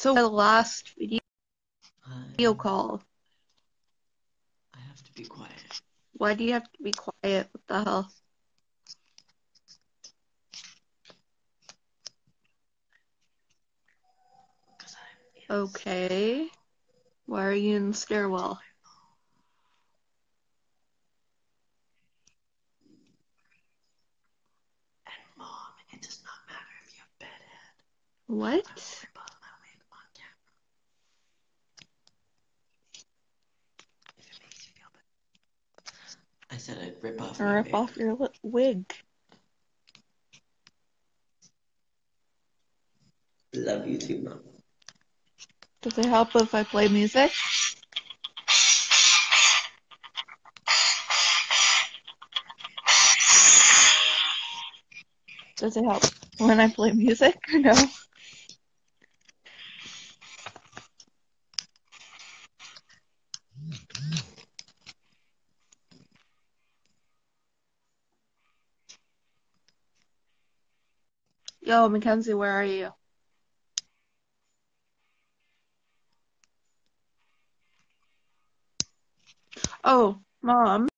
So the last video I, call. I have to be quiet. Why do you have to be quiet? What the hell? Because I'm in Okay. Why are you in the stairwell? And Mom, it does not matter if you have bad head. What? I will rip off my wig on camera. If it makes you feel better. I said I'd rip off my Rip wig. off your wig. Love you too, Mom. Does it help if I play music? Does it help when I play music or no? Yo, Mackenzie, where are you? Oh, Mom.